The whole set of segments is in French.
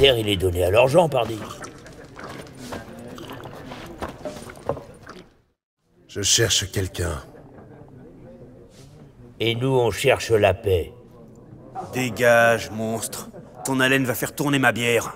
terre, il est donné à leurs gens, pardi. Je cherche quelqu'un. Et nous, on cherche la paix. Dégage, monstre. Ton haleine va faire tourner ma bière.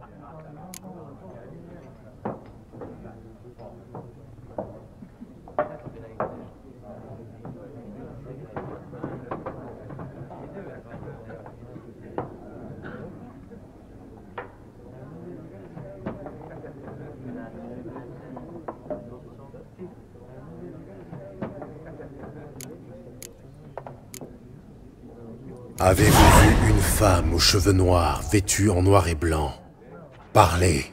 Avez-vous vu une femme aux cheveux noirs, vêtue en noir et blanc? Parlez.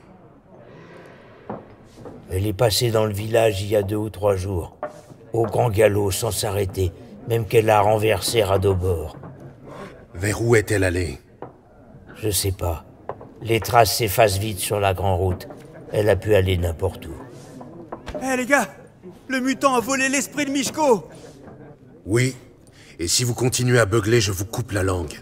Elle est passée dans le village il y a 2 ou 3 jours. Au grand galop, sans s'arrêter. Même qu'elle l'a renversé à dos bord. Vers où est-elle allée? Je sais pas. Les traces s'effacent vite sur la grande route. Elle a pu aller n'importe où. Hé les gars! Le mutant a volé l'esprit de Michko! Oui. Et si vous continuez à beugler, je vous coupe la langue.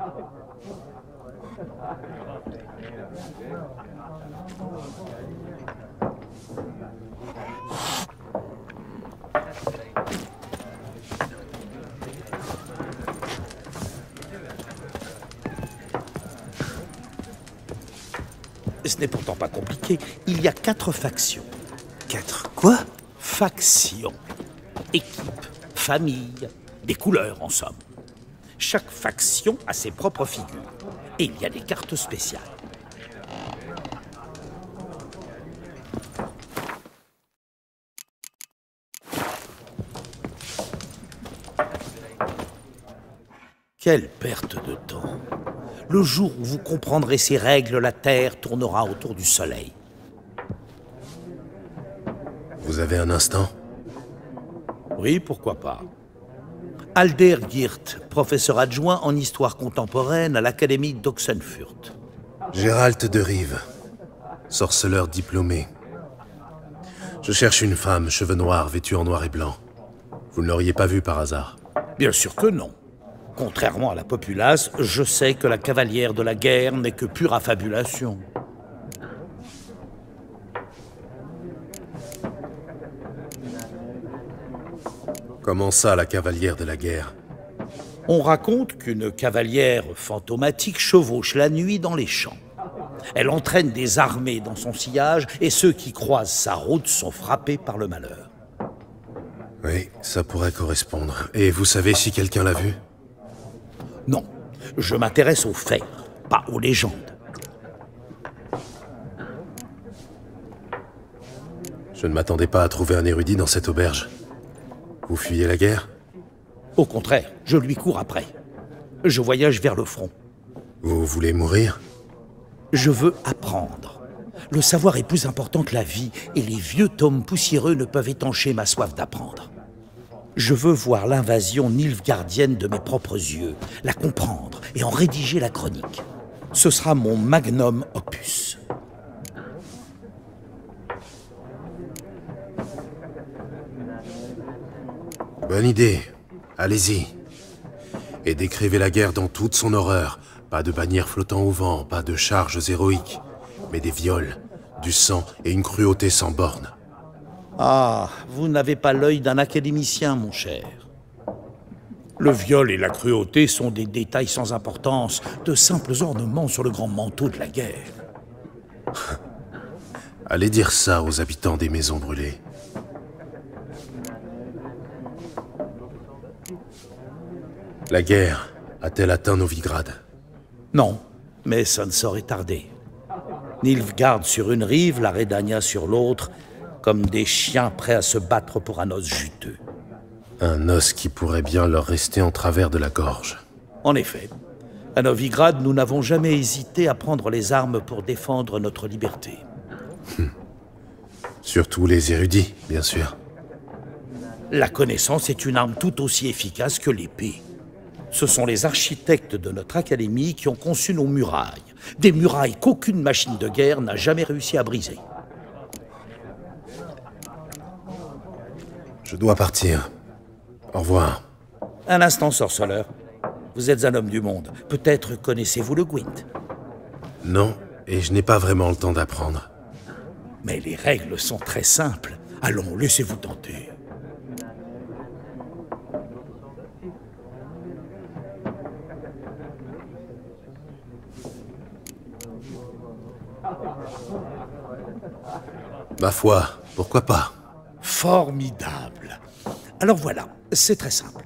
Ce n'est pourtant pas compliqué. Il y a 4 factions. 4 quoi? Factions. Équipe, famille, des couleurs en somme. Chaque faction a ses propres figures. Et il y a des cartes spéciales. Quelle perte de temps. Le jour où vous comprendrez ces règles, la Terre tournera autour du Soleil. Vous avez un instant? Oui, pourquoi pas. Alder Geert, professeur adjoint en histoire contemporaine à l'Académie d'Oxenfurt. Gérald de Rive, sorceleur diplômé. Je cherche une femme, cheveux noirs, vêtue en noir et blanc. Vous ne l'auriez pas vue par hasard? Bien sûr que non. Contrairement à la populace, je sais que la cavalière de la guerre n'est que pure affabulation. Comment ça, la cavalière de la guerre? On raconte qu'une cavalière fantomatique chevauche la nuit dans les champs. Elle entraîne des armées dans son sillage et ceux qui croisent sa route sont frappés par le malheur. Oui, ça pourrait correspondre. Et vous savez si quelqu'un l'a vue? Non, je m'intéresse aux faits, pas aux légendes. Je ne m'attendais pas à trouver un érudit dans cette auberge. Vous fuyez la guerre? Au contraire, je lui cours après. Je voyage vers le front. Vous voulez mourir? Je veux apprendre. Le savoir est plus important que la vie, et les vieux tomes poussiéreux ne peuvent étancher ma soif d'apprendre. Je veux voir l'invasion nilfgaardienne de mes propres yeux, la comprendre et en rédiger la chronique. Ce sera mon magnum opus. Bonne idée. Allez-y. Et décrivez la guerre dans toute son horreur. Pas de bannières flottant au vent, pas de charges héroïques, mais des viols, du sang et une cruauté sans borne. Ah, vous n'avez pas l'œil d'un académicien, mon cher. Le viol et la cruauté sont des détails sans importance, de simples ornements sur le grand manteau de la guerre. Allez dire ça aux habitants des maisons brûlées. La guerre a-t-elle atteint Novigrad? Non, mais ça ne saurait tarder. Nilfgaard sur une rive, la Redania sur l'autre, comme des chiens prêts à se battre pour un os juteux. Un os qui pourrait bien leur rester en travers de la gorge. En effet, à Novigrad, nous n'avons jamais hésité à prendre les armes pour défendre notre liberté. Surtout les érudits, bien sûr. La connaissance est une arme tout aussi efficace que l'épée. Ce sont les architectes de notre académie qui ont conçu nos murailles. Des murailles qu'aucune machine de guerre n'a jamais réussi à briser. Je dois partir. Au revoir. Un instant, sorceleur. Vous êtes un homme du monde. Peut-être connaissez-vous le Gwent. Non, Et je n'ai pas vraiment le temps d'apprendre. Mais les règles sont très simples. Allons, laissez-vous tenter. Ma foi, pourquoi pas? Formidable. Alors voilà, c'est très simple.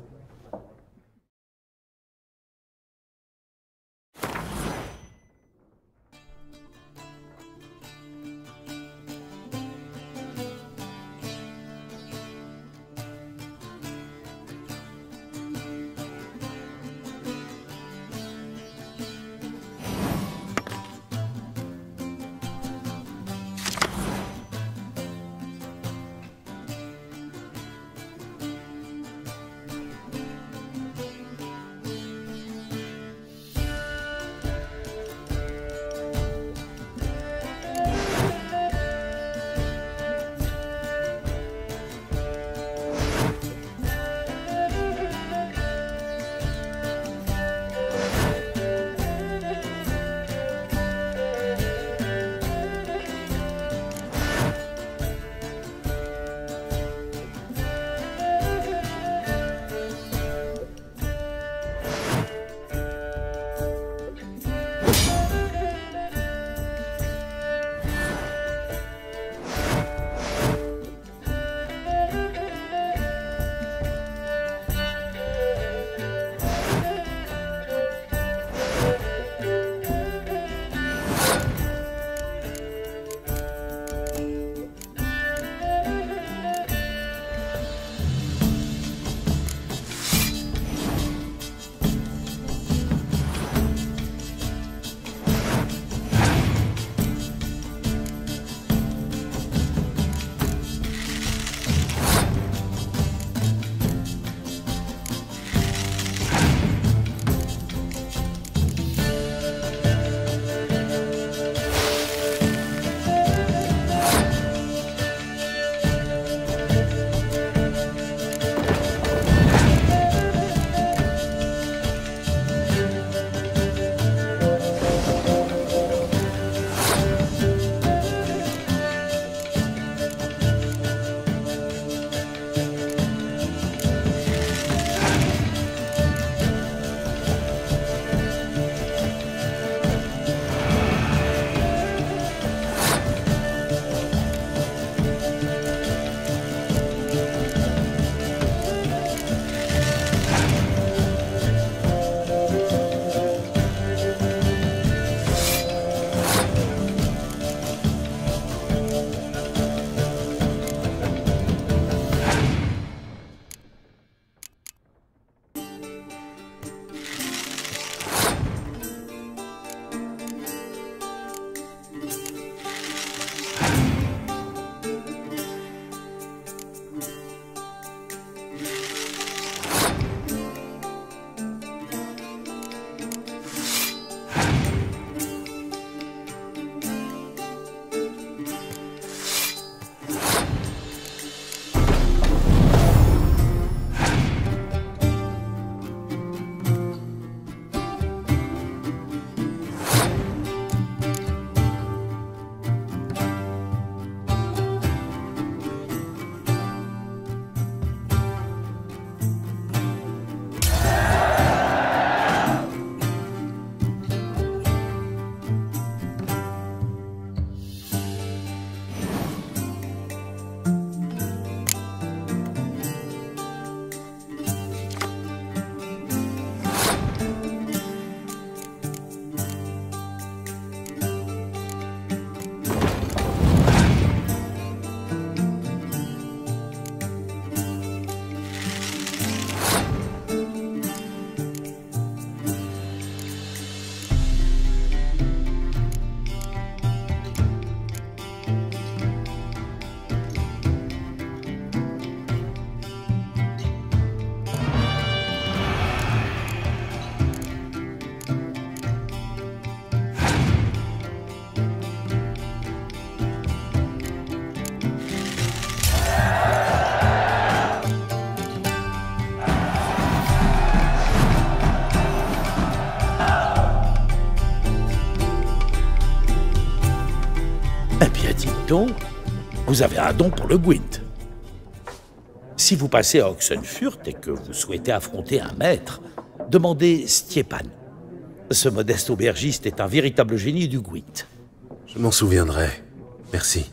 dit-on, vous avez un don pour le Gwent. Si vous passez à Oxenfurt et que vous souhaitez affronter un maître, demandez Stjepan. Ce modeste aubergiste est un véritable génie du Gwent. Je m'en souviendrai. Merci.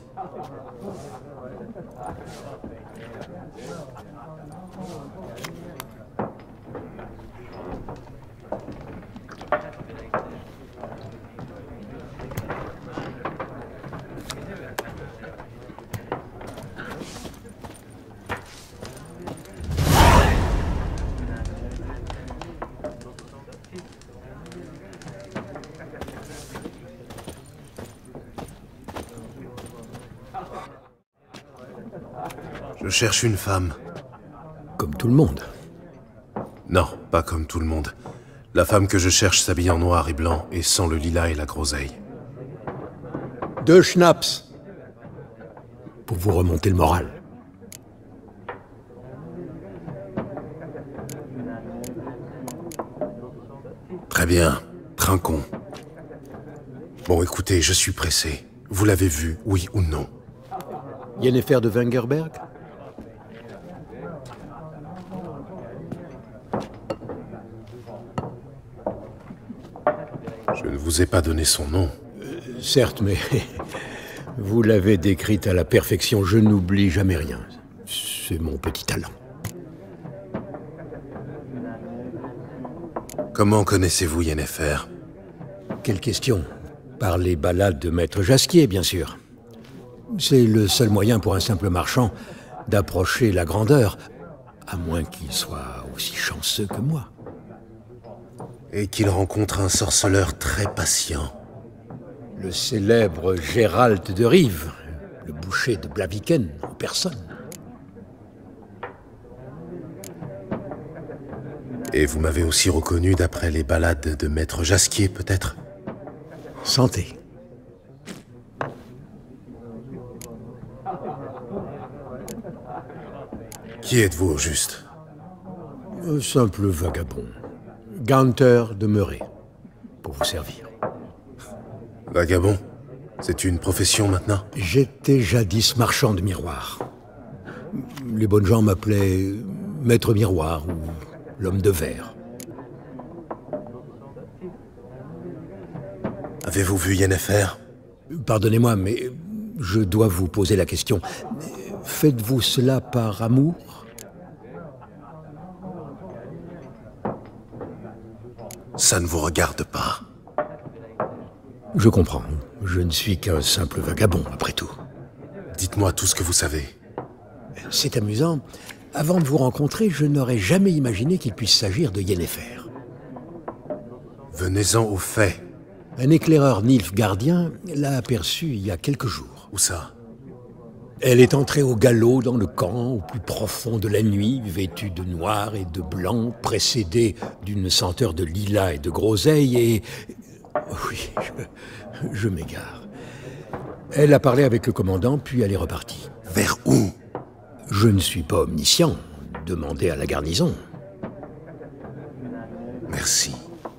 Je cherche une femme. Comme tout le monde. Non, pas comme tout le monde. La femme que je cherche s'habille en noir et blanc et sans le lilas et la groseille. 2 schnapps. Pour vous remonter le moral. Très bien, trinquons. Bon, écoutez, je suis pressé. Vous l'avez vue, oui ou non? Yennefer de Wengerberg? Je ne vous ai pas donné son nom. Certes, mais vous l'avez décrite à la perfection. Je n'oublie jamais rien. C'est mon petit talent. Comment connaissez-vous Yennefer? Quelle question? Par les ballades de Maître Jasquier, bien sûr. C'est le seul moyen pour un simple marchand d'approcher la grandeur, à moins qu'il soit aussi chanceux que moi. Et qu'il rencontre un sorceleur très patient. Le célèbre Gérald de Rive, le boucher de Blaviken en personne. Et vous m'avez aussi reconnu d'après les ballades de Maître Jasquier, peut-être? Santé. Qui êtes-vous au juste? Un simple vagabond. Gunther de Meuret, pour vous servir. Vagabond? C'est une profession maintenant? J'étais jadis marchand de miroirs. Les bonnes gens m'appelaient Maître Miroir ou l'homme de verre. Avez-vous vu Yennefer? Pardonnez-moi, mais je dois vous poser la question. Faites-vous cela par amour? Ça ne vous regarde pas. Je comprends. Je ne suis qu'un simple vagabond, après tout. Dites-moi tout ce que vous savez. C'est amusant. Avant de vous rencontrer, je n'aurais jamais imaginé qu'il puisse s'agir de Yennefer. Venez-en aux faits. Un éclaireur nilfgaardien l'a aperçue il y a quelques jours. Où ça? Elle est entrée au galop dans le camp, au plus profond de la nuit, vêtue de noir et de blanc, précédée d'une senteur de lilas et de groseille, et... Oui, je m'égare. Elle a parlé avec le commandant, puis elle est repartie. Vers où? Je ne suis pas omniscient. Demandez à la garnison. Merci.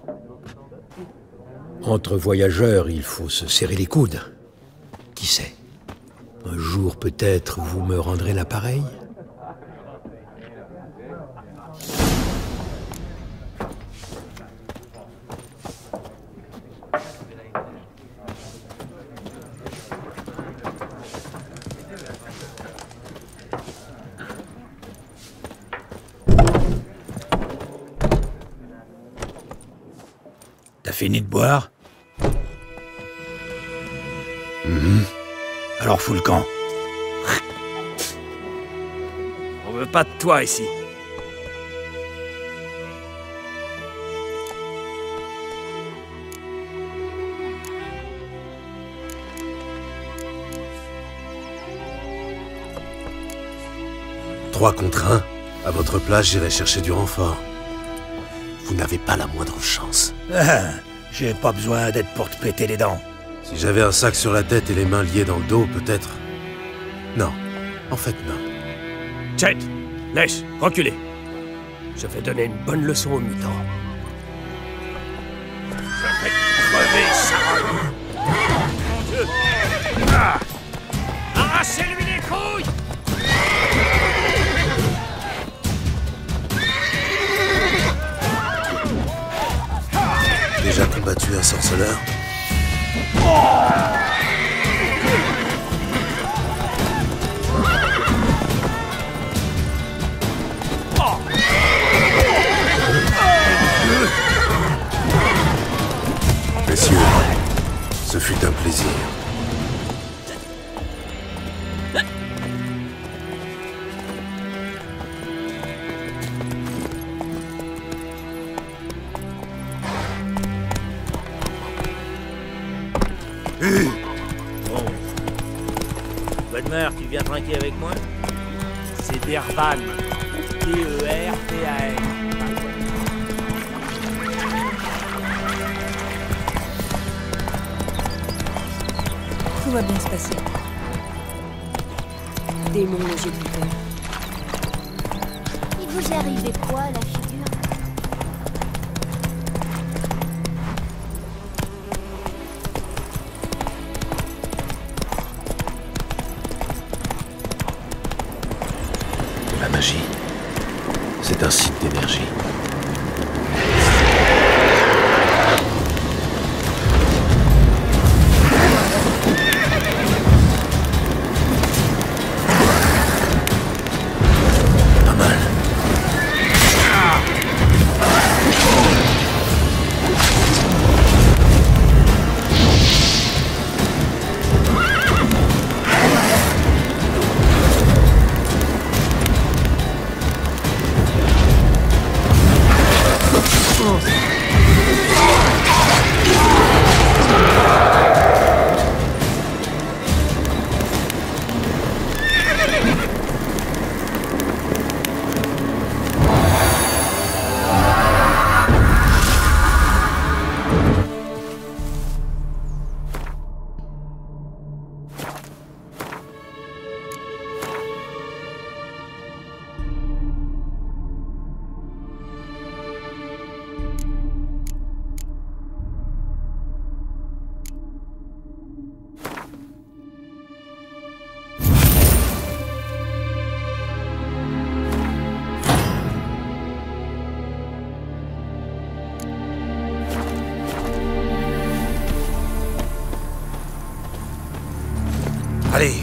Entre voyageurs, il faut se serrer les coudes. Qui sait? Un jour, peut-être, vous me rendrez l'appareil? T'as fini de boire? Alors fous le camp. On veut pas de toi ici. Trois contre un. À votre place, j'irai chercher du renfort. Vous n'avez pas la moindre chance. Ah, j'ai pas besoin d'être pour te péter les dents. Si j'avais un sac sur la tête et les mains liées dans le dos, peut-être... Non. En fait, non. Chet, laisse, reculez. Je vais donner une bonne leçon aux mutants. Je vais crever ça. Cassez-lui les couilles! Déjà combattu un sorceleur? Messieurs, ce fut un plaisir. Bon. Bodmer, tu viens trinquer avec moi? C'est Dervan. D-E-R-V-A-N. Tout va bien se passer. Démon léger du père. Il vous est arrivé quoi à la figure? La magie, c'est un site d'énergie. Pas mal. Allez,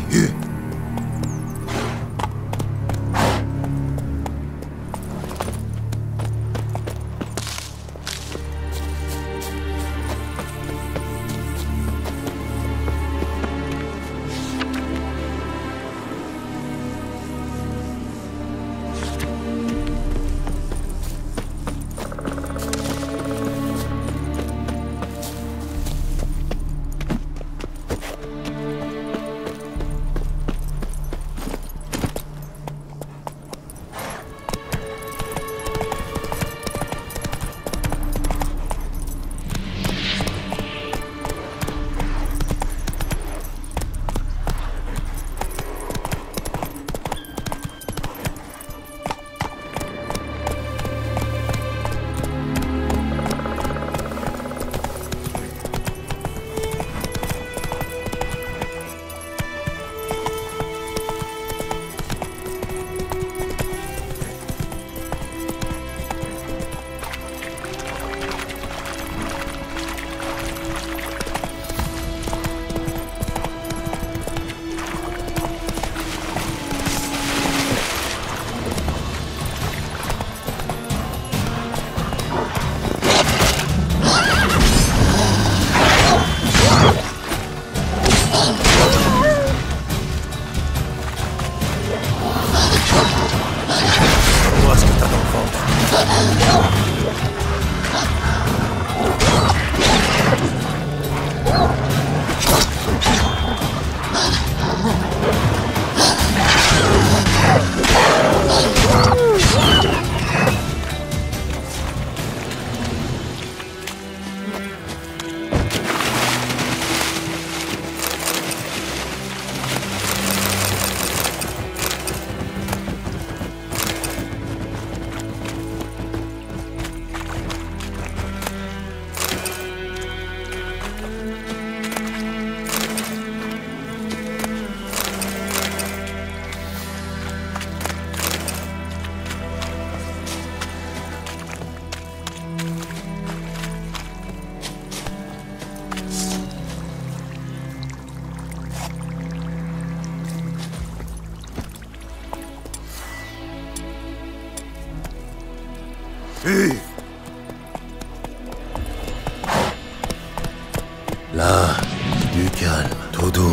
Là, du calme, tout doux.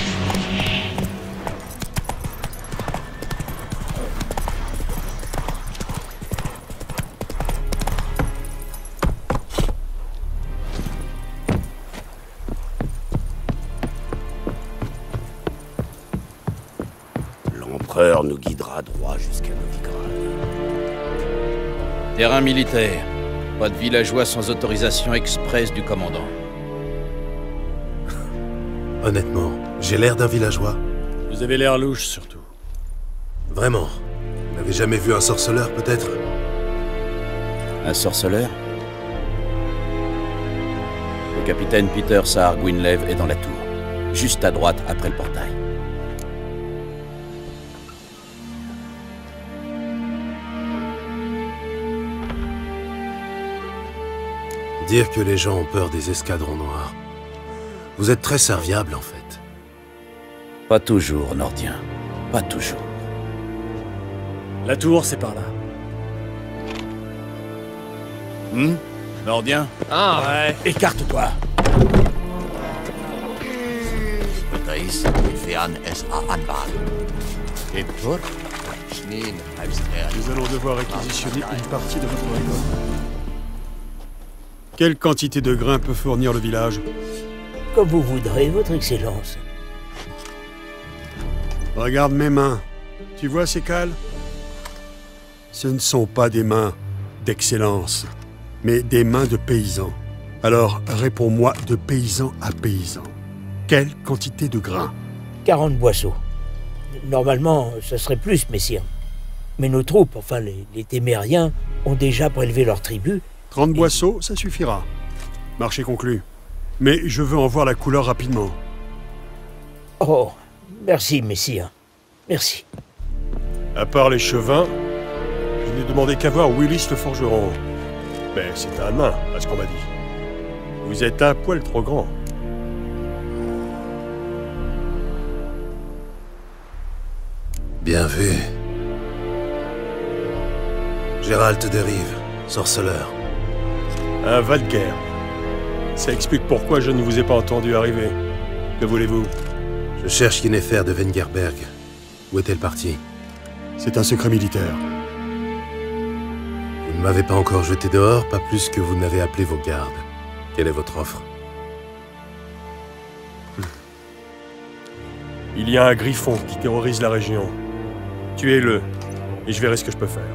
L'empereur nous guidera droit jusqu'à Novigrad. Terrain militaire. Pas de villageois sans autorisation express du commandant. Honnêtement, j'ai l'air d'un villageois. Vous avez l'air louche, surtout. Vraiment. Vous n'avez jamais vu un sorceleur, peut-être? Un sorceleur? Le capitaine Peter Saar Gwynleve est dans la tour. Juste à droite, après le portail. Dire que les gens ont peur des escadrons noirs. Vous êtes très serviable, en fait. Pas toujours, Nordien. Pas toujours. La tour, c'est par là. Nordien? Ah ouais. Écarte-toi. Nous allons devoir réquisitionner une partie de votre récolte. Quelle quantité de grains peut fournir le village? Comme vous voudrez, votre Excellence. Regarde mes mains. Tu vois ces cales? Ce ne sont pas des mains d'excellence, mais des mains de paysans. Alors, réponds-moi de paysan à paysan. Quelle quantité de grains? 40 boisseaux. Normalement, ce serait plus, messire. Mais nos troupes, enfin les témériens, ont déjà prélevé leur tribu. 30 boisseaux, ça suffira. Marché conclu. Mais je veux en voir la couleur rapidement. Oh, merci, messire. Merci. À part les chevins, je n'ai demandé qu'à voir Willis le forgeron. Mais c'est un nain, à ce qu'on m'a dit. Vous êtes un poil trop grand. Bien vu. Gérald de Rive, sorceleur. Un Valguerre. Ça explique pourquoi je ne vous ai pas entendu arriver. Que voulez-vous? Je cherche Yennefer de Wengerberg. Où est-elle partie? C'est un secret militaire. Vous ne m'avez pas encore jeté dehors, pas plus que vous n'avez appelé vos gardes. Quelle est votre offre? Il y a un griffon qui terrorise la région. Tuez-le, et je verrai ce que je peux faire.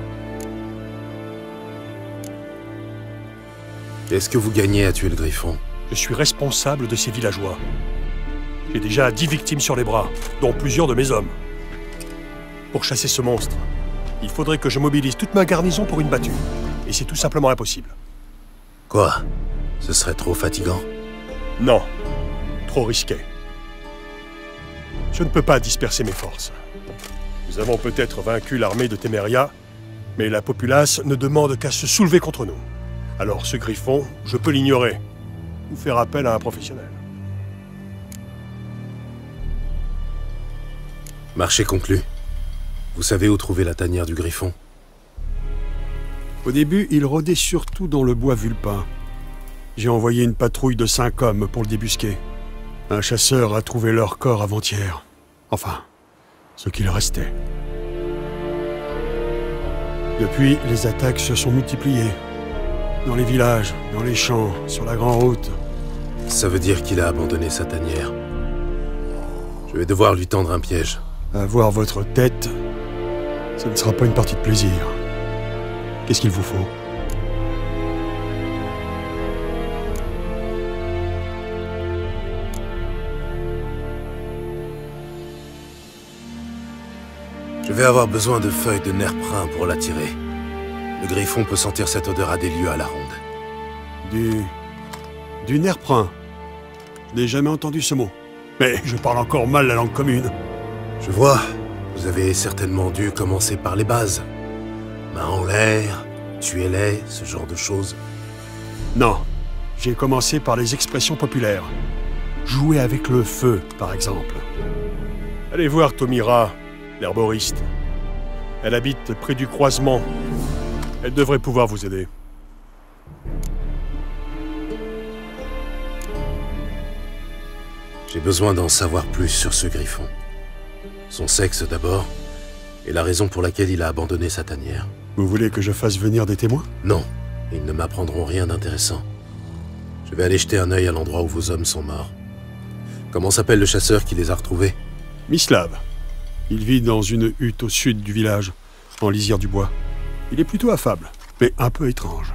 Qu'est-ce que vous gagnez à tuer le griffon? Je suis responsable de ces villageois. J'ai déjà 10 victimes sur les bras, dont plusieurs de mes hommes. Pour chasser ce monstre, il faudrait que je mobilise toute ma garnison pour une battue. Et c'est tout simplement impossible. Quoi? Ce serait trop fatigant? Non. Trop risqué. Je ne peux pas disperser mes forces. Nous avons peut-être vaincu l'armée de Téméria, mais la populace ne demande qu'à se soulever contre nous. Alors ce griffon, je peux l'ignorer, ou faire appel à un professionnel. Marché conclu. Vous savez où trouver la tanière du griffon? Au début, il rôdait surtout dans le bois vulpin. J'ai envoyé une patrouille de 5 hommes pour le débusquer. Un chasseur a trouvé leur corps avant-hier. Enfin, ce qu'il restait. Depuis, les attaques se sont multipliées. Dans les villages, dans les champs, sur la grande route. Ça veut dire qu'il a abandonné sa tanière. Je vais devoir lui tendre un piège. Avoir votre tête, ce ne sera pas une partie de plaisir. Qu'est-ce qu'il vous faut? Je vais avoir besoin de feuilles de nerprin pour l'attirer. Le griffon peut sentir cette odeur à des lieues à la ronde. Du nerprin. Je n'ai jamais entendu ce mot. Mais je parle encore mal la langue commune. Je vois. Vous avez certainement dû commencer par les bases. Main en l'air, tuez-les, ce genre de choses. Non. J'ai commencé par les expressions populaires. Jouer avec le feu, par exemple. Allez voir Tomira, l'herboriste. Elle habite près du croisement. Elle devrait pouvoir vous aider. J'ai besoin d'en savoir plus sur ce griffon. Son sexe d'abord, et la raison pour laquelle il a abandonné sa tanière. Vous voulez que je fasse venir des témoins? Non, ils ne m'apprendront rien d'intéressant. Je vais aller jeter un œil à l'endroit où vos hommes sont morts. Comment s'appelle le chasseur qui les a retrouvés? Mislav. Il vit dans une hutte au sud du village, en lisière du bois. Il est plutôt affable, mais un peu étrange.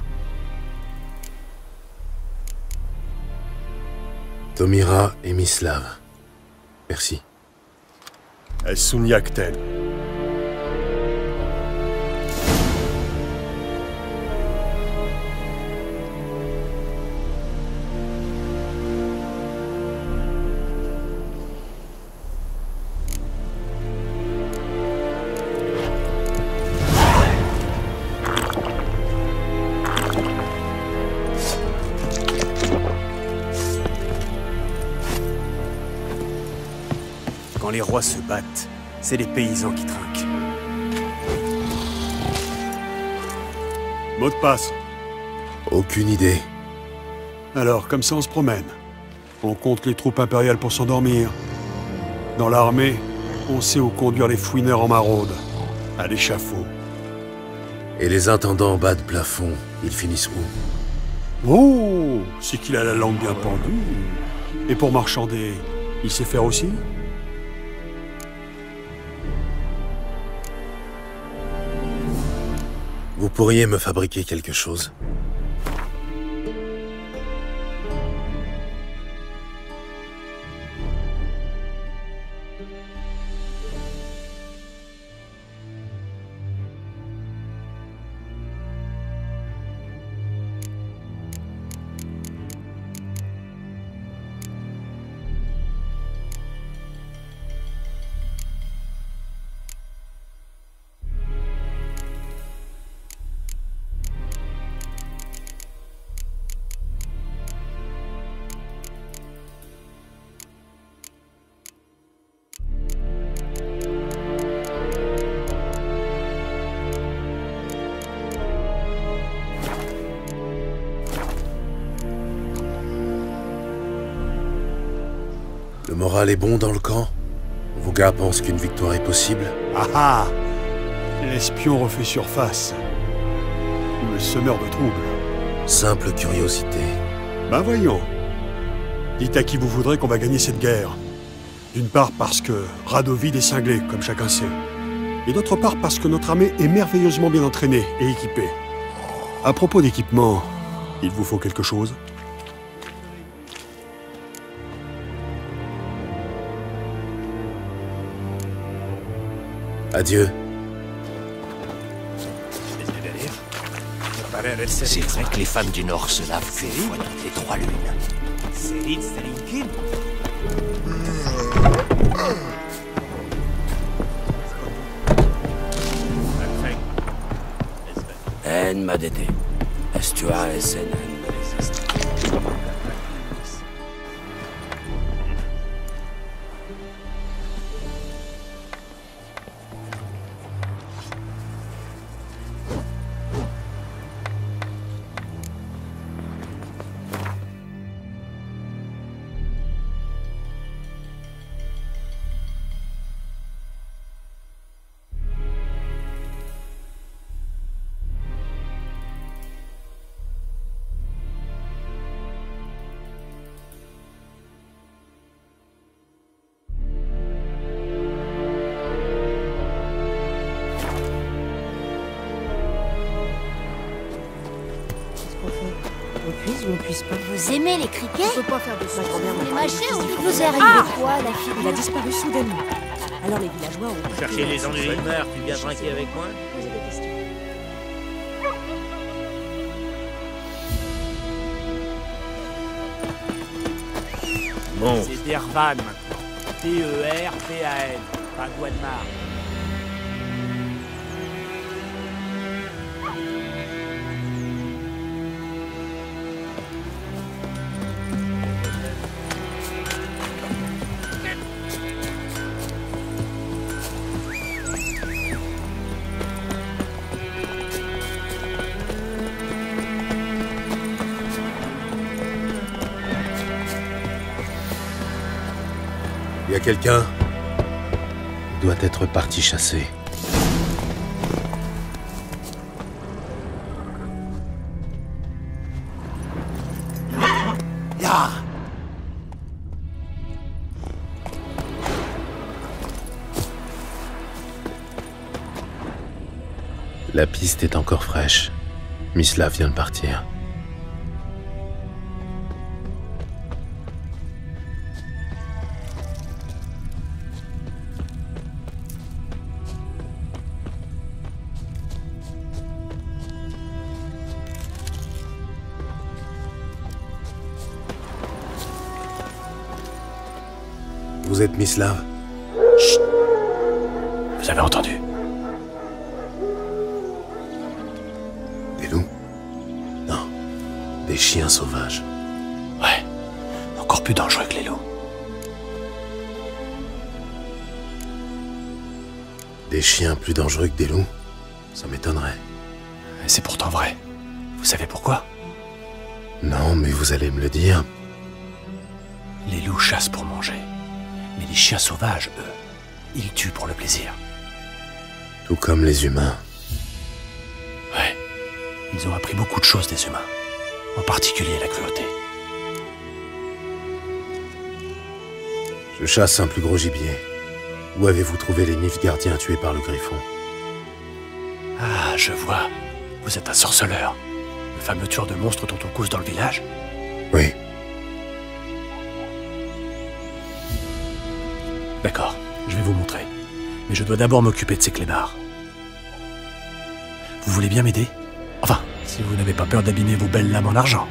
Tomira et Mislav. Merci. Sunyak-ten. Quand les rois se battent, c'est les paysans qui trinquent. Mot de passe. Aucune idée. Alors, comme ça on se promène. On compte les troupes impériales pour s'endormir. Dans l'armée, on sait où conduire les fouineurs en maraude. À l'échafaud. Et les intendants en bas de plafond, ils finissent où? Oh, c'est qu'il a la langue bien pendue. Et pour marchander, il sait faire aussi? Vous pourriez me fabriquer quelque chose? Le moral est bon dans le camp? Vos gars pensent qu'une victoire est possible? Ah ah! L'espion refait surface. Le semeur de troubles. Simple curiosité. Ben voyons. Dites à qui vous voudrez qu'on va gagner cette guerre. D'une part parce que Radovid est cinglé, comme chacun sait. Et d'autre part parce que notre armée est merveilleusement bien entraînée et équipée. À propos d'équipement, il vous faut quelque chose? Adieu. C'est vrai que les femmes du Nord se lavent qu'une fois toutes les 3 lunes. En madete. Estua esen. On puisse pas. Vous aimez les criquets? On peut pas faire de ça. Les machets ont vous est Ah, arrivé quoi, la fille? il a disparu soudainement. Alors les villageois ont... Chercher les ennuis. Tu viens trinquer avec moi? Poser des questions. Bon. C'est Dervan maintenant. T-E-R-V-A-N. Pas Guadmar. Y a quelqu'un? Il doit être parti chasser. Ya! La piste est encore fraîche. Mislav vient de partir. Vous êtes Mislav? Chut! Vous avez entendu? Des loups? Non. Des chiens sauvages. Ouais. Encore plus dangereux que les loups. Des chiens plus dangereux que des loups? Ça m'étonnerait. Et c'est pourtant vrai. Vous savez pourquoi? Non, mais vous allez me le dire. Les loups chassent pour manger. Mais les chiens sauvages, eux, ils tuent pour le plaisir. Tout comme les humains. Ouais. Ils ont appris beaucoup de choses des humains. En particulier la cruauté. Je chasse un plus gros gibier. Où avez-vous trouvé les Nilfgaardiens tués par le griffon? Ah, je vois. Vous êtes un sorceleur. Le fameux tueur de monstres dont on cause dans le village? Oui. D'accord, je vais vous montrer. Mais je dois d'abord m'occuper de ces clébards. Vous voulez bien m'aider? Enfin, si vous n'avez pas peur d'abîmer vos belles lames en argent.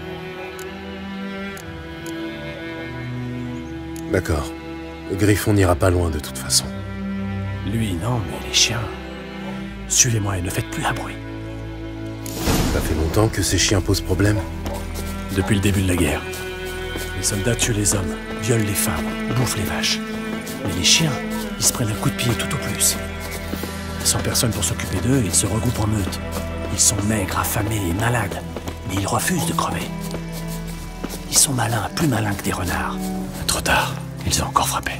D'accord. Le griffon n'ira pas loin de toute façon. Lui, non, mais les chiens... Suivez-moi et ne faites plus un bruit. Ça fait longtemps que ces chiens posent problème? Depuis le début de la guerre. Les soldats tuent les hommes, violent les femmes, bouffent les vaches. Mais les chiens, ils se prennent un coup de pied tout au plus. Sans personne pour s'occuper d'eux, ils se regroupent en meute. Ils sont maigres, affamés et malades, mais ils refusent de crever. Ils sont malins, plus malins que des renards. Trop tard, ils ont encore frappé.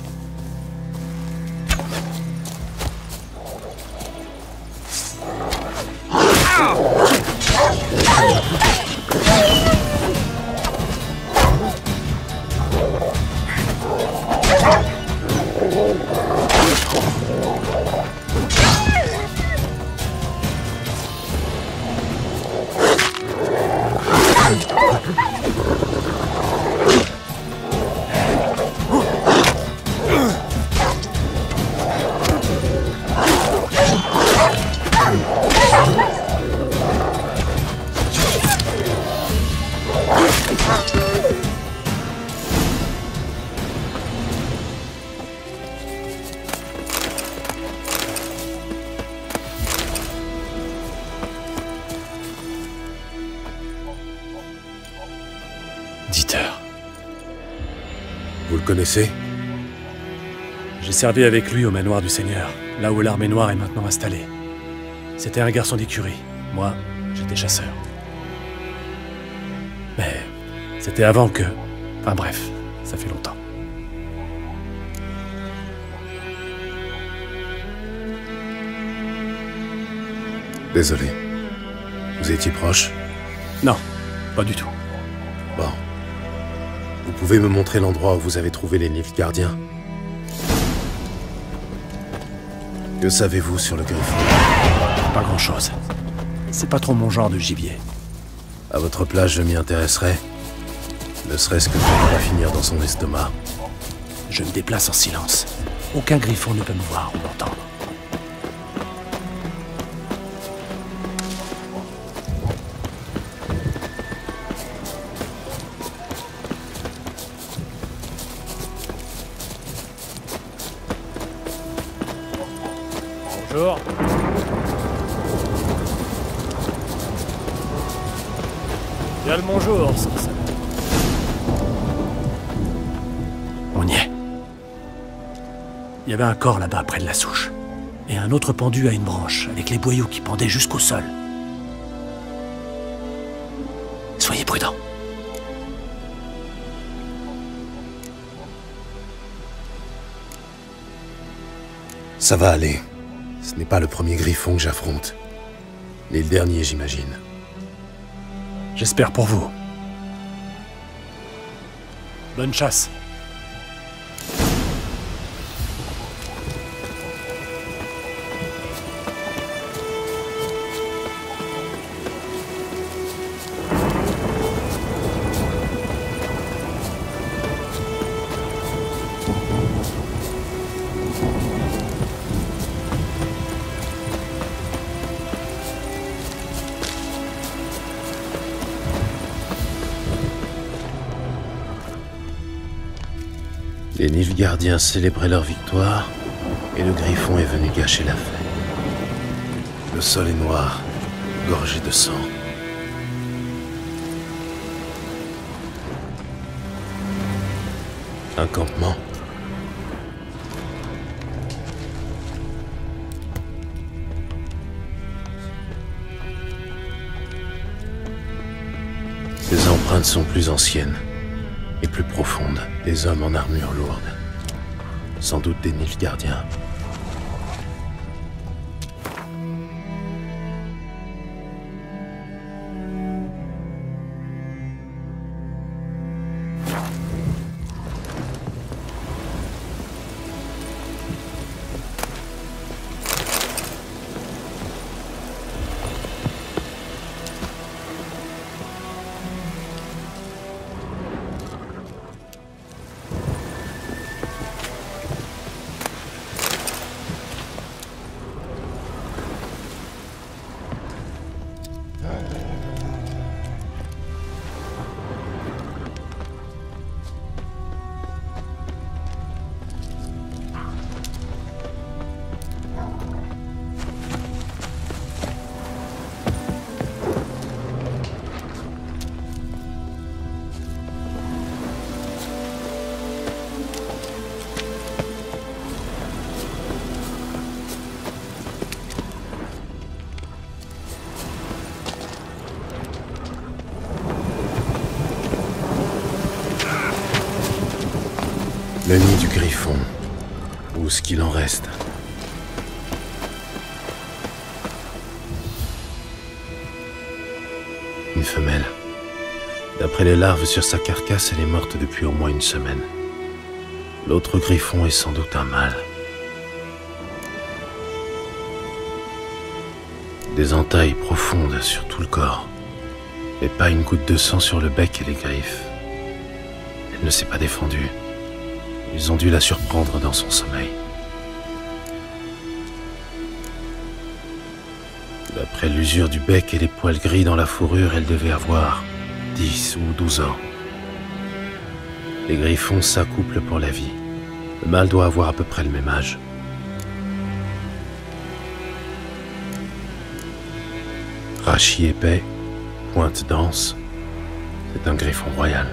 Vous le connaissez? J'ai servi avec lui au manoir du Seigneur, là où l'armée noire est maintenant installée. C'était un garçon d'écurie. Moi, j'étais chasseur. Mais c'était avant que... Enfin bref, ça fait longtemps. Désolé. Vous étiez proche? Non, pas du tout. Bon. Vous pouvez me montrer l'endroit où vous avez trouvé les Nilfgaardiens? Que savez-vous sur le griffon? Pas grand-chose. C'est pas trop mon genre de gibier. À votre place, je m'y intéresserai. Ne serait-ce que pour ne pas finir dans son estomac. Je me déplace en silence. Aucun griffon ne peut me voir ou m'entendre. Bonjour. Bien le bonjour, ça. On y est. Il y avait un corps là-bas, près de la souche. Et un autre pendu à une branche, avec les boyaux qui pendaient jusqu'au sol. Soyez prudents. Ça va aller. Ce n'est pas le premier griffon que j'affronte. Ni le dernier, j'imagine. J'espère pour vous. Bonne chasse. Les Nilfgaardiens célébraient leur victoire, et le griffon est venu gâcher la fête. Le sol est noir, gorgé de sang. Un campement. Ces empreintes sont plus anciennes et plus profondes. Des hommes en armure lourde. Sans doute des Nilfgaardiens. Le nid du griffon, ou ce qu'il en reste. Une femelle. D'après les larves sur sa carcasse, elle est morte depuis au moins une semaine. L'autre griffon est sans doute un mâle. Des entailles profondes sur tout le corps, et pas une goutte de sang sur le bec et les griffes. Elle ne s'est pas défendue. Ils ont dû la surprendre dans son sommeil. D'après l'usure du bec et les poils gris dans la fourrure, elle devait avoir 10 ou 12 ans. Les griffons s'accouplent pour la vie. Le mâle doit avoir à peu près le même âge. Rachis épais, pointe dense, c'est un griffon royal.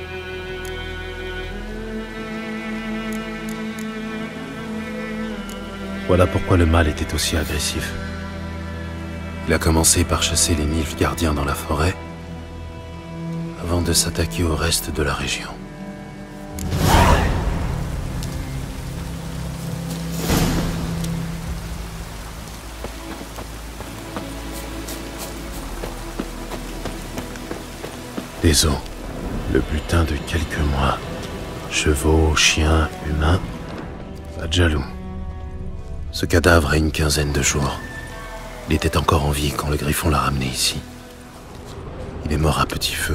Voilà pourquoi le mâle était aussi agressif. Il a commencé par chasser les Nilfgaardiens dans la forêt, avant de s'attaquer au reste de la région. Des os, le butin de quelques mois. Chevaux, chiens, humains, pas de jaloux. Ce cadavre a une quinzaine de jours. Il était encore en vie quand le griffon l'a ramené ici. Il est mort à petit feu.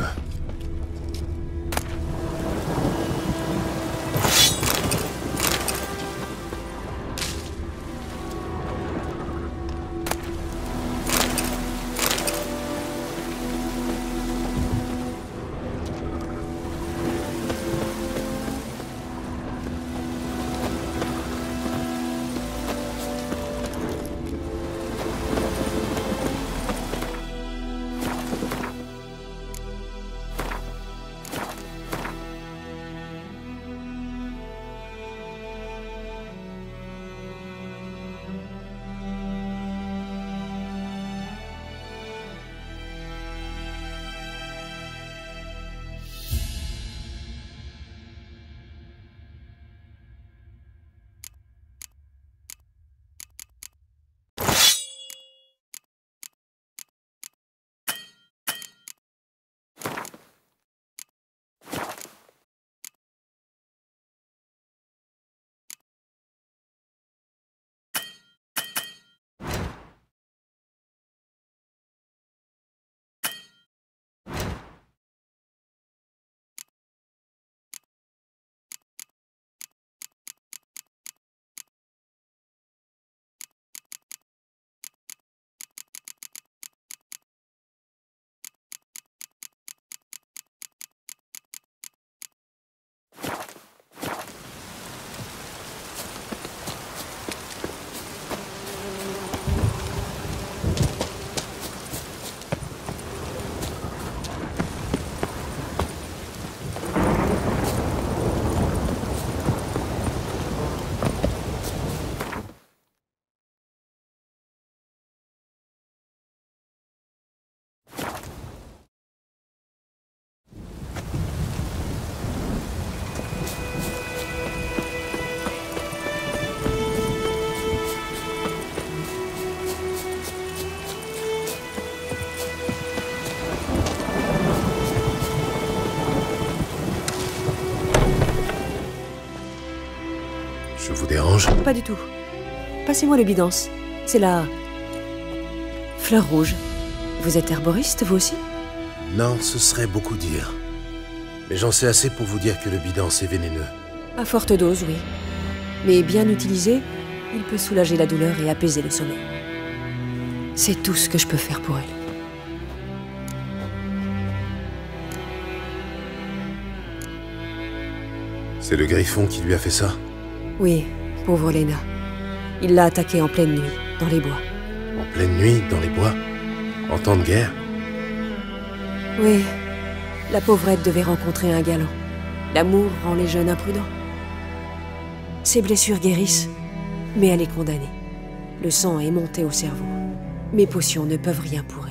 dérange? Pas du tout. Passez-moi le bidance. C'est la... fleur rouge. Vous êtes herboriste, vous aussi? Non, ce serait beaucoup dire. Mais j'en sais assez pour vous dire que le bidance est vénéneux. À forte dose, oui. Mais bien utilisé, il peut soulager la douleur et apaiser le sommeil. C'est tout ce que je peux faire pour elle. C'est le griffon qui lui a fait ça? Oui, pauvre Lena. Il l'a attaquée en pleine nuit, dans les bois. En pleine nuit, dans les bois? En temps de guerre? Oui, la pauvrette devait rencontrer un galant. L'amour rend les jeunes imprudents. Ses blessures guérissent, mais elle est condamnée. Le sang est monté au cerveau. Mes potions ne peuvent rien pour elle.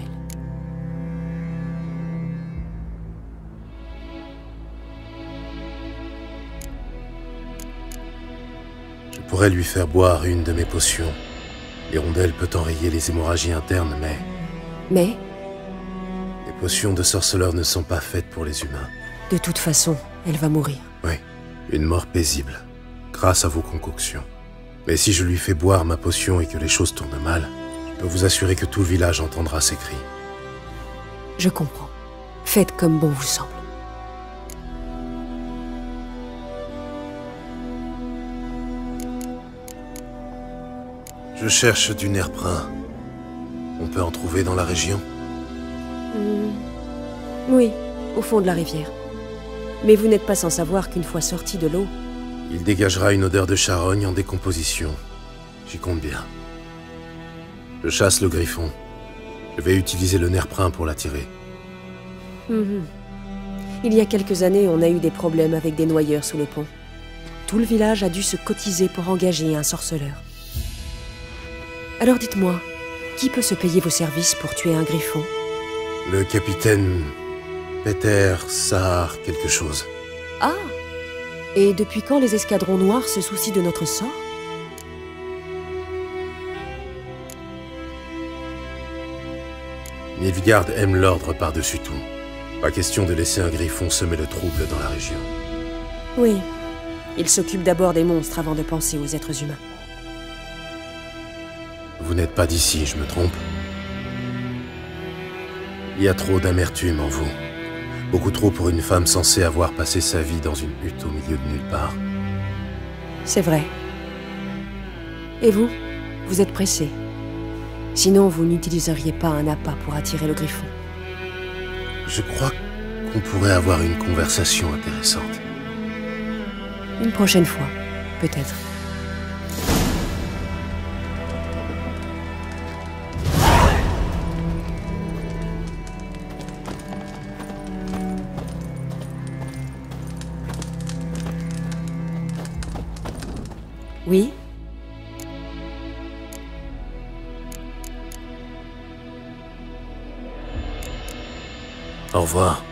Je pourrais lui faire boire une de mes potions. L'hirondelle peut enrayer les hémorragies internes, mais... Mais, les potions de sorceleur ne sont pas faites pour les humains. de toute façon, elle va mourir. Oui, une mort paisible, grâce à vos concoctions. Mais si je lui fais boire ma potion et que les choses tournent mal, je peux vous assurer que tout le village entendra ses cris. Je comprends. Faites comme bon vous semble. Je cherche du nerf brun. On peut en trouver dans la région? Oui, au fond de la rivière. Mais vous n'êtes pas sans savoir qu'une fois sorti de l'eau... Il dégagera une odeur de charogne en décomposition. J'y compte bien. Je chasse le griffon. Je vais utiliser le nerf brun pour l'attirer. Il y a quelques années, on a eu des problèmes avec des noyeurs sous le pont. Tout le village a dû se cotiser pour engager un sorceleur. Alors dites-moi, qui peut se payer vos services pour tuer un griffon? Le capitaine... Peter Saar quelque chose. Ah! Et depuis quand les escadrons noirs se soucient de notre sort? Nilfgaard aime l'ordre par-dessus tout. Pas question de laisser un griffon semer le trouble dans la région. Oui. Il s'occupe d'abord des monstres avant de penser aux êtres humains. Vous n'êtes pas d'ici, je me trompe? Il y a trop d'amertume en vous. Beaucoup trop pour une femme censée avoir passé sa vie dans une hutte au milieu de nulle part. C'est vrai. Et vous? Vous êtes pressé. Sinon, vous n'utiliseriez pas un appât pour attirer le griffon. Je crois qu'on pourrait avoir une conversation intéressante. Une prochaine fois, peut-être. Oui? Au revoir.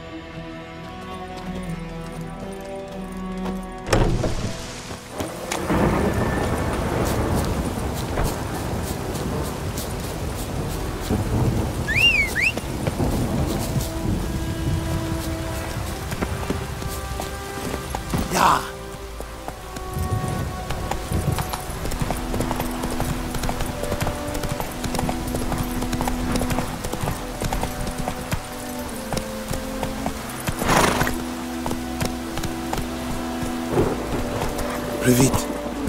Ya! Plus vite.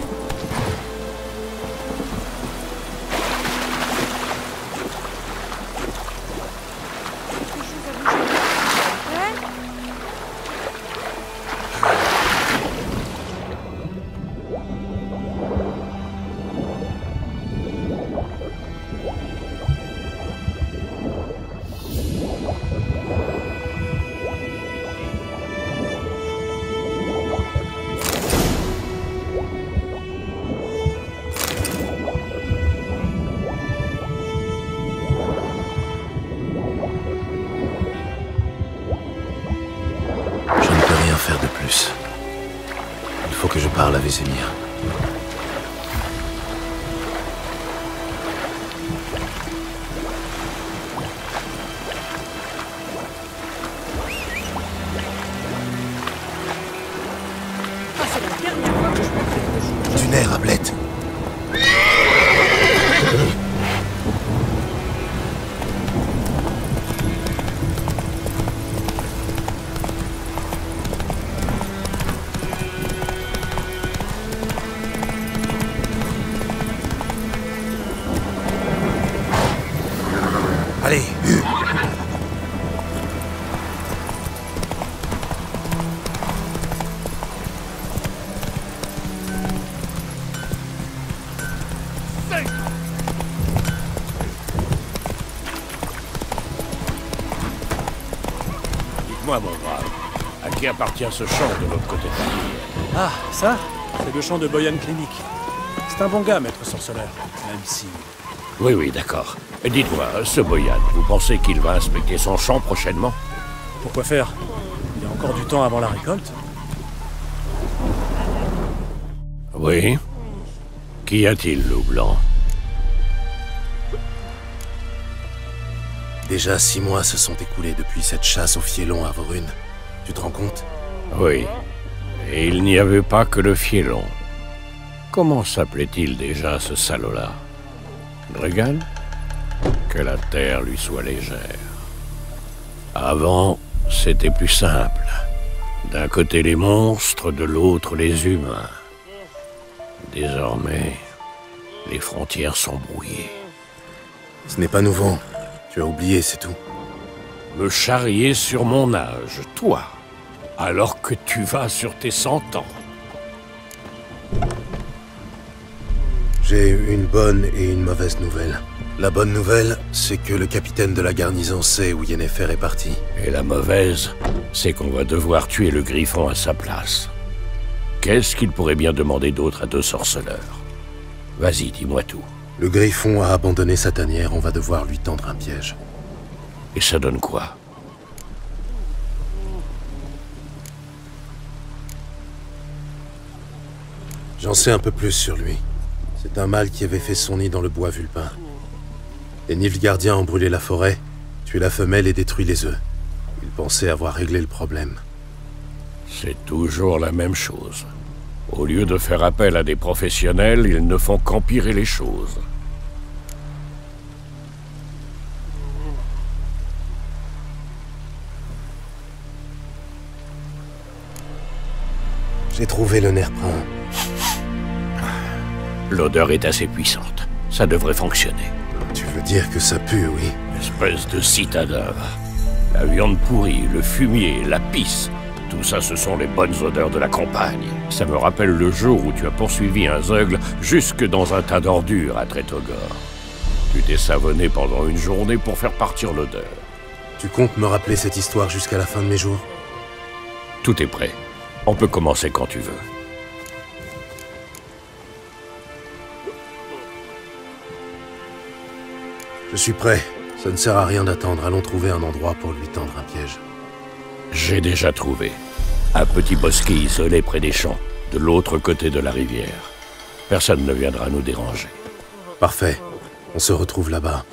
Faire de plus. Il faut que je parle à Vesemir. Du nerf, Ablette. Allez. Dites-moi, mon brave, à qui appartient ce champ de l'autre côté de la rivière? Ah, ça, c'est le champ de Boyan Clinic. C'est un bon gars, maître sorceleur, même si... Oui, oui, d'accord. Et dites-moi, ce Boyan, vous pensez qu'il va inspecter son champ prochainement? Pourquoi faire? Il y a encore du temps avant la récolte. Oui. Qu'y a-t-il, loup blanc? Déjà 6 mois se sont écoulés depuis cette chasse au fielon à Vorune. Tu te rends compte? Oui. Et il n'y avait pas que le fielon. Comment s'appelait-il déjà, ce salaud-là? Dregan? Que la terre lui soit légère. Avant, c'était plus simple. D'un côté les monstres, de l'autre les humains. Désormais, les frontières sont brouillées. Ce n'est pas nouveau. Tu as oublié, c'est tout. Me charrier sur mon âge, toi, alors que tu vas sur tes 100 ans. J'ai une bonne et une mauvaise nouvelle. La bonne nouvelle, c'est que le capitaine de la garnison sait où Yennefer est parti. Et la mauvaise, c'est qu'on va devoir tuer le Griffon à sa place. Qu'est-ce qu'il pourrait bien demander d'autre à 2 sorceleurs? Vas-y, dis-moi tout. Le Griffon a abandonné sa tanière, on va devoir lui tendre un piège. Et ça donne quoi? J'en sais un peu plus sur lui. C'est un mâle qui avait fait son nid dans le bois vulpin. Les Nilfgaardiens ont brûlé la forêt, tué la femelle et détruit les œufs. Ils pensaient avoir réglé le problème. C'est toujours la même chose. Au lieu de faire appel à des professionnels, ils ne font qu'empirer les choses. J'ai trouvé le nerf brun. L'odeur est assez puissante. Ça devrait fonctionner. Tu veux dire que ça pue, oui? Espèce de citadin. La viande pourrie, le fumier, la pisse. Tout ça, ce sont les bonnes odeurs de la campagne. Ça me rappelle le jour où tu as poursuivi un zeugle jusque dans un tas d'ordures à Tretogor. Tu t'es savonné pendant une journée pour faire partir l'odeur. Tu comptes me rappeler cette histoire jusqu'à la fin de mes jours? Tout est prêt. On peut commencer quand tu veux. Je suis prêt. Ça ne sert à rien d'attendre. Allons trouver un endroit pour lui tendre un piège. J'ai déjà trouvé. Un petit bosquet isolé près des champs, de l'autre côté de la rivière. Personne ne viendra nous déranger. Parfait. On se retrouve là-bas.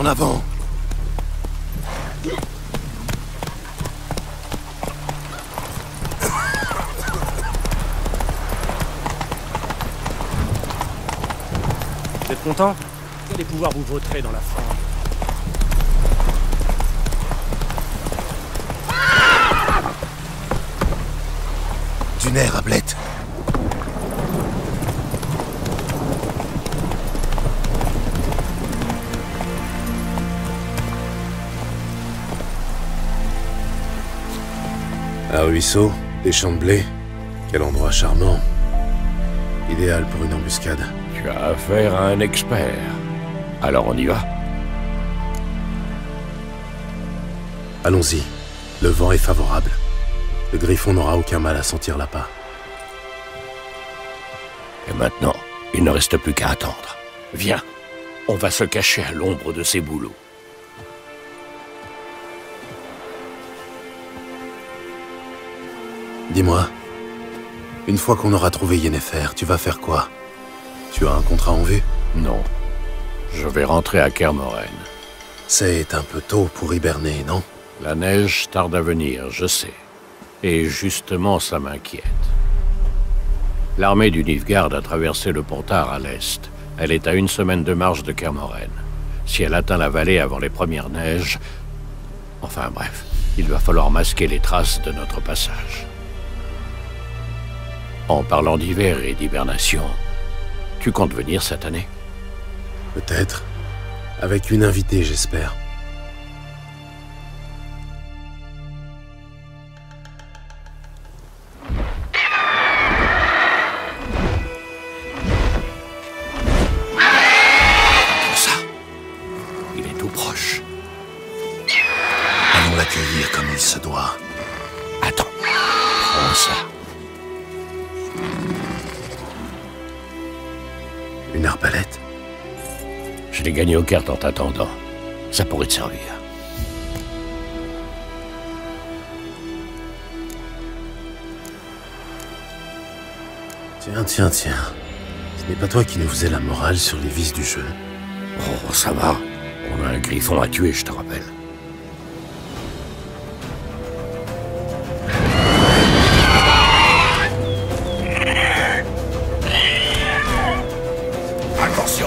En avant! Vous êtes content? Vous allez pouvoir vous vautrer dans la frange. Du nerf, Ablette! Un ruisseau, des champs de blé. Quel endroit charmant. Idéal pour une embuscade. Tu as affaire à un expert. Alors on y va. Allons-y. Le vent est favorable. Le griffon n'aura aucun mal à sentir l'appât. Et maintenant, il ne reste plus qu'à attendre. Viens, on va se cacher à l'ombre de ces bouleaux. Dis-moi, une fois qu'on aura trouvé Yennefer, tu vas faire quoi? Tu as un contrat en vue? Non. Je vais rentrer à Kermoren. C'est un peu tôt pour hiberner, non? La neige tarde à venir, je sais. Et justement, ça m'inquiète. L'armée du Nilfgaard a traversé le Pontard à l'est. Elle est à 1 semaine de marche de Kermoren. Si elle atteint la vallée avant les premières neiges... Enfin bref, il va falloir masquer les traces de notre passage. En parlant d'hiver et d'hibernation, tu comptes venir cette année? Peut-être. Avec une invitée, j'espère. Ça, il est tout proche. Allons l'accueillir comme il se doit. Attends, prends ça. Une arbalète? Je l'ai gagné aux cartes en t'attendant. Ça pourrait te servir. Tiens. Ce n'est pas toi qui nous faisais la morale sur les vices du jeu? Oh, ça va. On a un griffon à tuer, je te rappelle. Attention!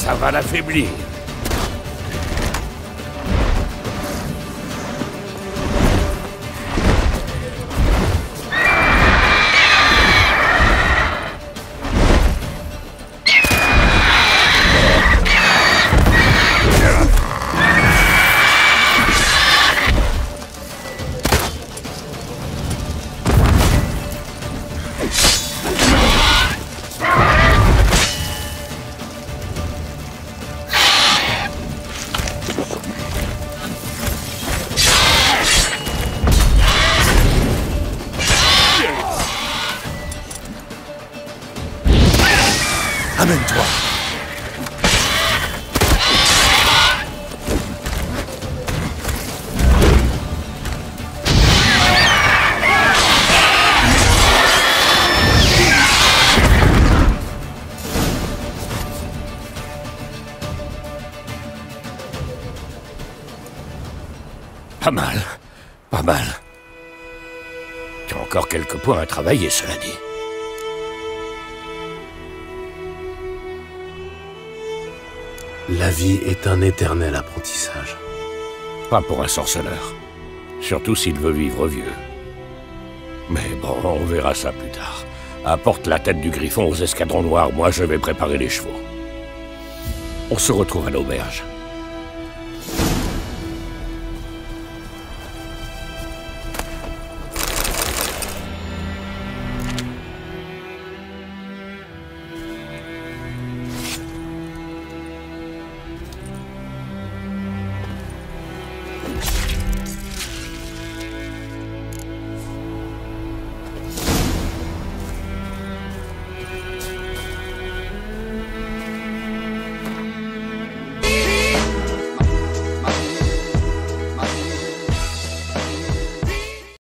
ça va l'affaiblir. Amène-toi. Pas mal. Pas mal. Tu as encore quelques points à travailler, cela dit. La vie est un éternel apprentissage. Pas pour un sorceleur. Surtout s'il veut vivre vieux. Mais bon, on verra ça plus tard. Apporte la tête du griffon aux escadrons noirs, moi je vais préparer les chevaux. On se retrouve à l'auberge.